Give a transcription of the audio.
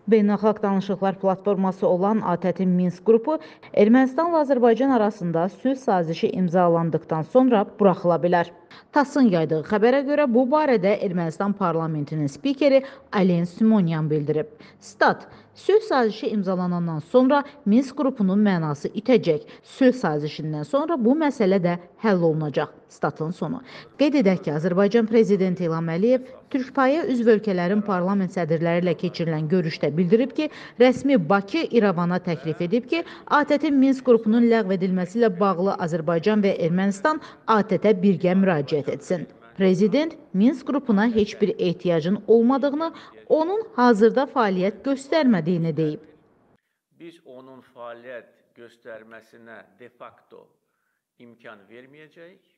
Beynəlxalq Danışıqlar Platforması olan ATƏT-in Minsk qrupu Ermənistanla Azərbaycan arasında sülh sazişi imzalandıqdan sonra buraxıla bilər. TASS-ın yaydığı xəbərə görə bu barədə Ermənistan parlamentinin spikeri Alen Simonyan bildirib. Stat: Sülh sazişi imzalanandan sonra Minsk qrupunun mənası itəcək. Sülh sazişindən sonra bu məsələ də həll olunacaq. Statın sonu. Qeyd edək ki, Azərbaycan prezidenti İlham Əliyev Türkpaya üzv ölkələrin parlament sədrləri ilə keçirilən görüşdə bildirib ki, rəsmi Bakı İrəvana təklif edib ki, ATƏT-in Minsk qrupunun ləğv edilməsi ilə bağlı Azərbaycan və Ermənistan ATƏT-ə birgə müraciət etsin. Prezident Minsk qrupuna heç bir ehtiyacın olmadığını, onun hazırda fəaliyyət göstərmədiyini deyib. Biz onun fəaliyyət göstərməsinə de facto imkan verməyəcəyik.